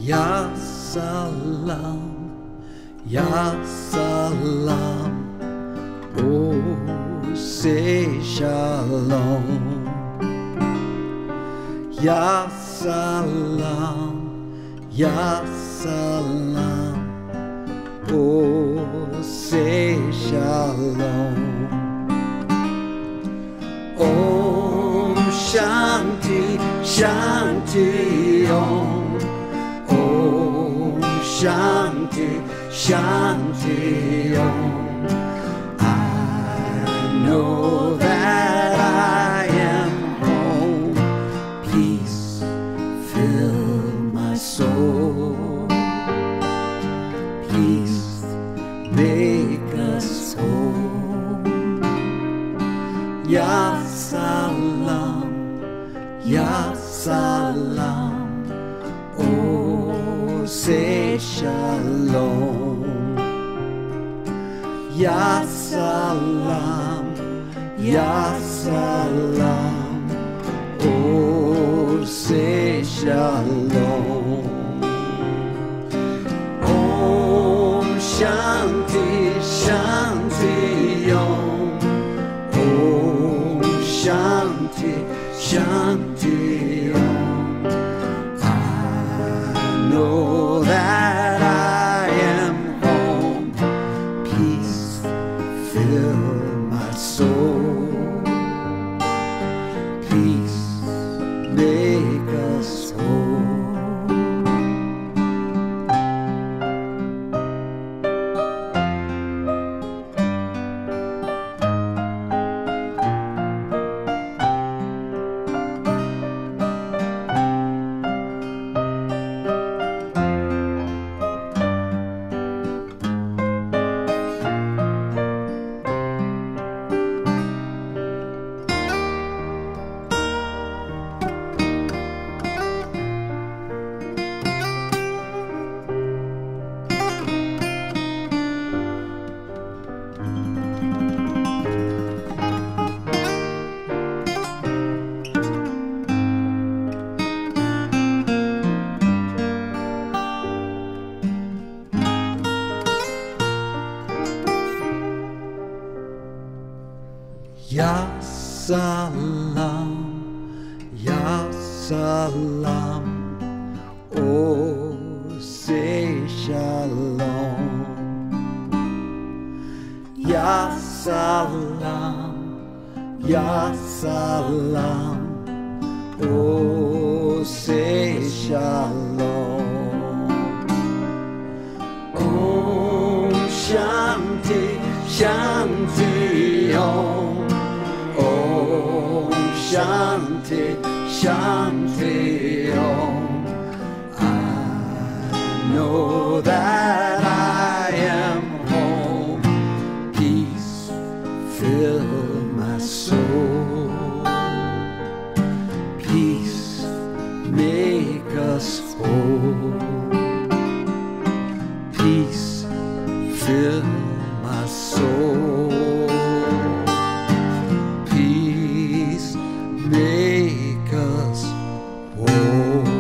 Ya salam, ya salam, oh say shalom. Ya salam, ya salam, oh say shalom. Om Shanti, Shanti Om. Om Shanti, Shanti Om. I know that I am home. Peace fill my soul. Peace make us whole. Ya salam, ya salam, oh say shalom. Ya salam, ya salam, oh say shalom. Om Shanti, Shanti Om. Om Shanti, Shanti Om. I know that I am home. Peace fill my soul. Peace make us whole. Ya salam, ya salam, oh say shalom. Ya salam, ya salam, oh say shalom. Om Shanti, Shanti Om. Om Shanti, Shanti Om. I know that I am home. Peace fill my soul. Peace make us whole. Peace fill my soul. Make us whole.